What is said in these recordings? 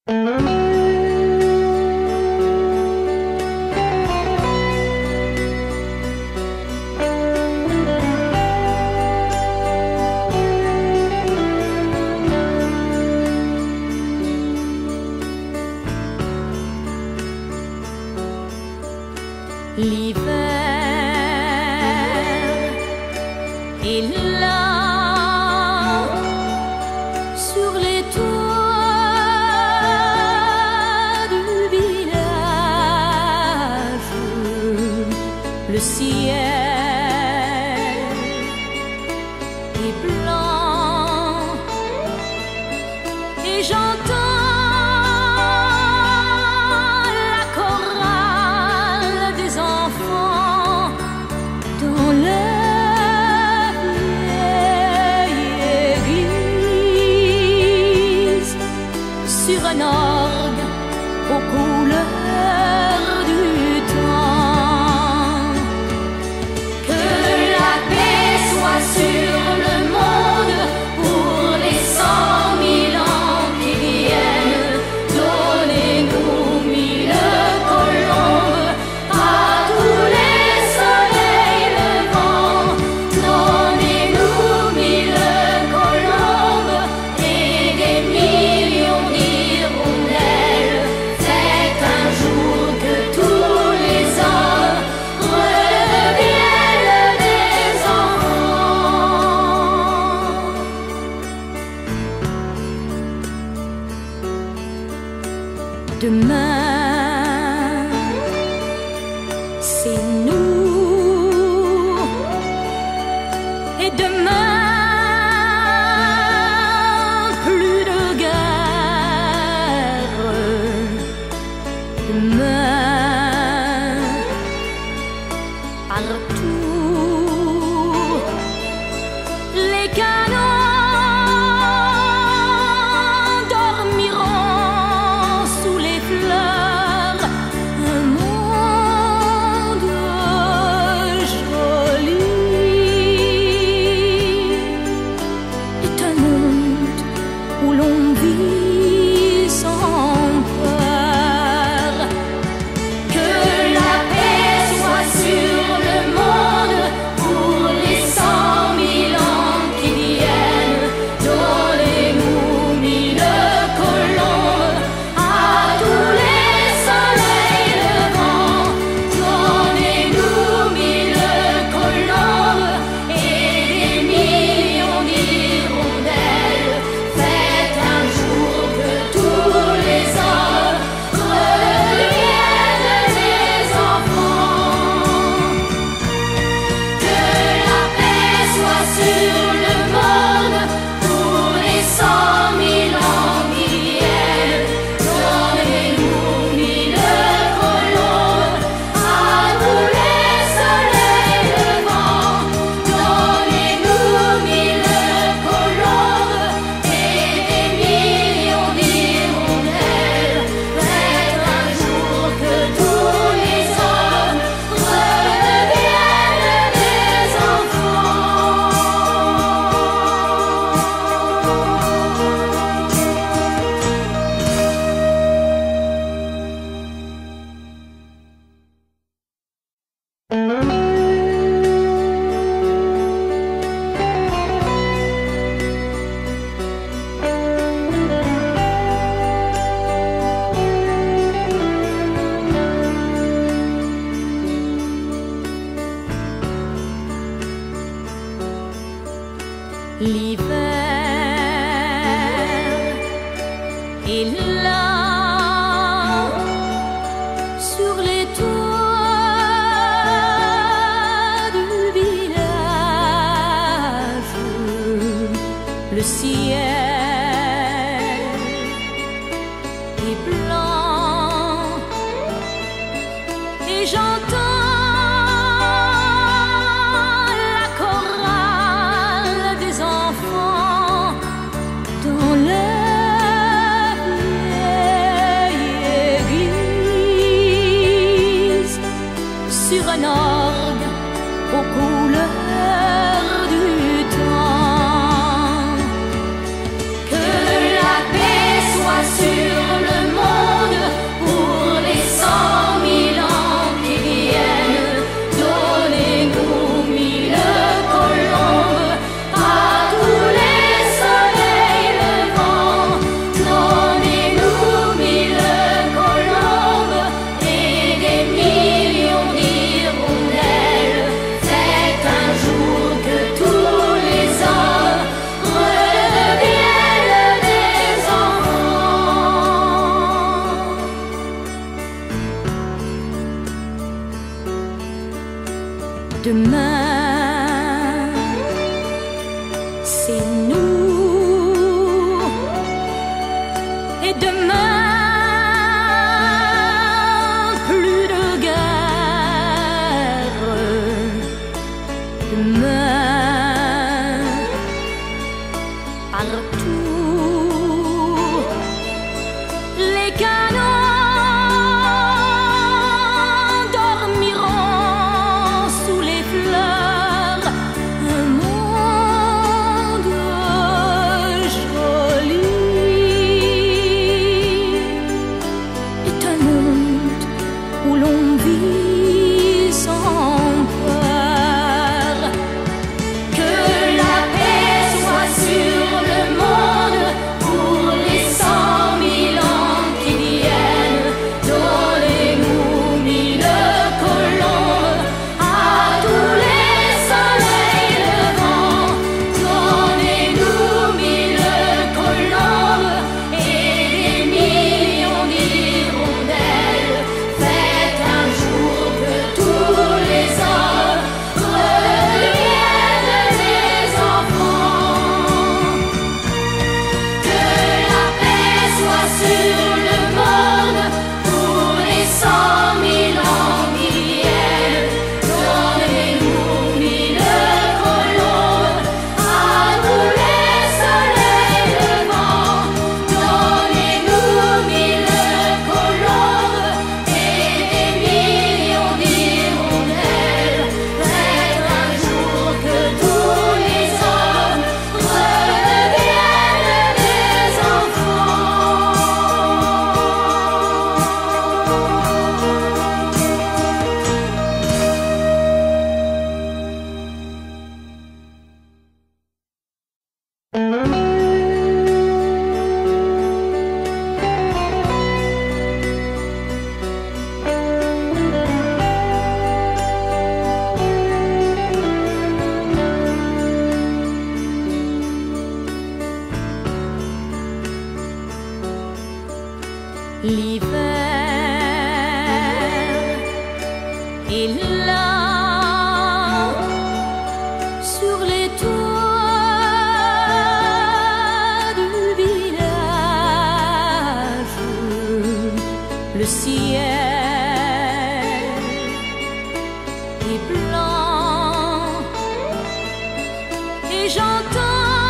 L'hiver est là sur les toits du village. Le ciel est blanc et j'entends sur un orgue aux couleurs du temps. Que la paix soit sur le monde pour les 100 000 ans qui viennent. Donnez-nous 1000 colombes à tous les soleils levants. Donnez-nous 1000 colombes et des millions d'hirondelles. C'est un jour que tous les hommes redeviennent des enfants. Demain, c'est nous. Et demain, plus de guerre. Demain, partout, les canons dormiront sous les fleurs. Un monde joli est un monde où l'on vit sans peur. Que la paix soit sur le monde pour les 100 000 ans qui viennent. Donnez-nous 1000 colombes à tous les soleils levants. Donnez-nous 1000 colombes et des millions d'hirondelles. Faites un jour que tous les hommes redeviennent des enfants. Que la paix soit sur le monde pour les 100 000 ans qui viennent. Donnez-nous 1000 colombes à tous les soleils levants. Donnez-nous 1000 colombes et des millions d'hirondelles. Faites un jour que tous les hommes redeviennent des enfants. L'hiver est là sur les toits du village. Le ciel est blanc et j'entends la chorale des enfants dans la vieille église sur un orgue aux couleurs du temps. Que la paix soit sur le Demain, c'est nous. Et demain, plus de guerre. Demain, partout, les canons l'hiver est là sur les toits du village. Le ciel est blanc et j'entends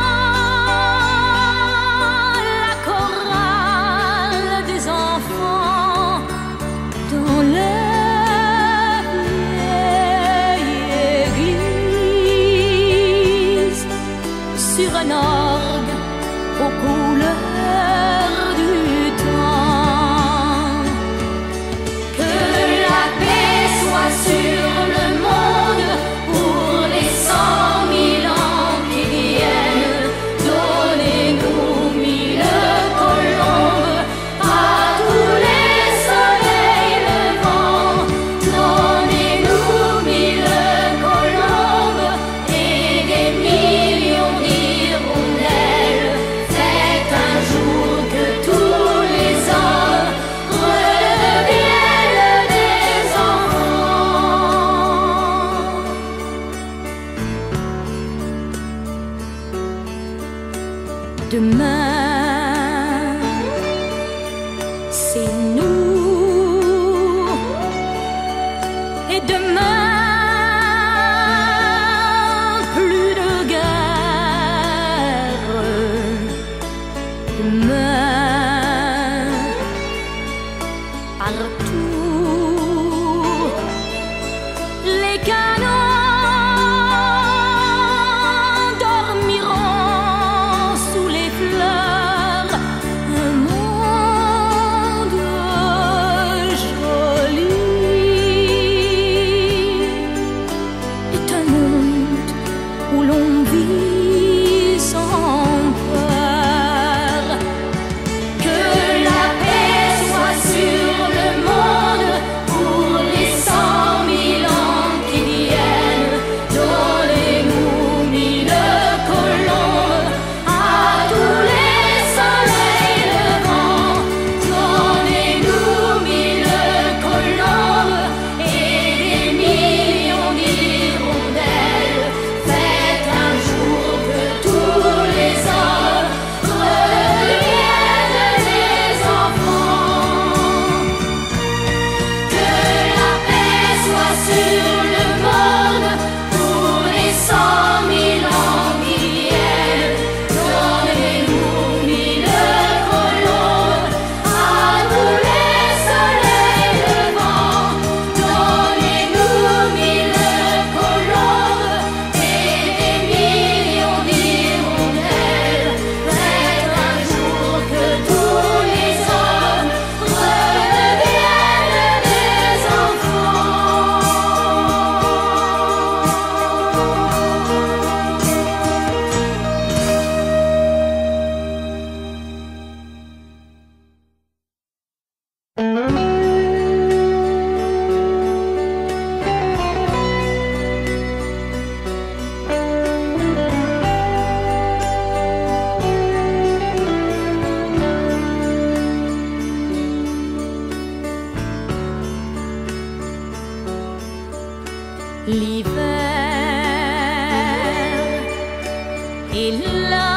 un orgue aux couleurs du temps. Que la paix soit sur le monde pour les 100 000 ans qui viennent. Donnez-nous 1000 colombes à tous les soleils levants. Donnez-nous 1000 colombes et des millions d'hirondelles. C'est un jour que tous les hommes redeviennent des enfants. Demain, c'est nous. Et demain, plus de guerre. Demain, partout, les canons dormiront sous les fleurs. Un monde joli est un monde où l'on vit sans peur. Que la paix soit sur le monde. l'hiver est là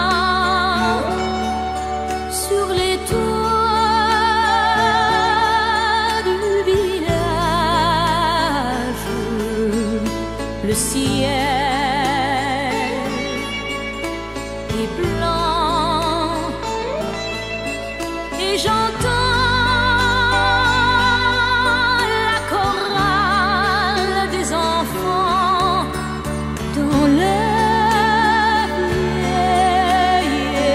sur les toits du village. Le ciel est blanc et j'entends la chorale des enfants dans la vieille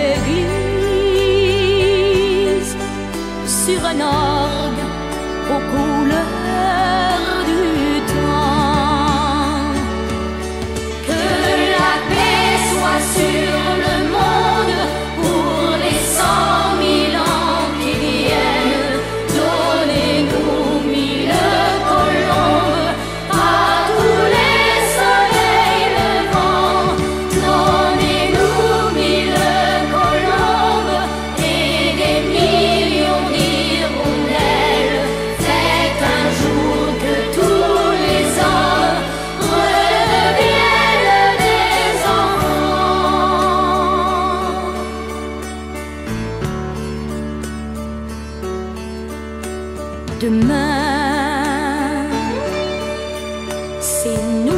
église sur un orgue aux couleurs du temps. Que la paix soit sur le monde pour les 100 000 ans qui viennent. Donnez-nous 1000 colombes à tous les soleils levants. Donnez-nous 1000 colombes et des millions d'hirondelles. C'est un jour que tous les hommes redeviennent des enfants. Demain, c'est nous.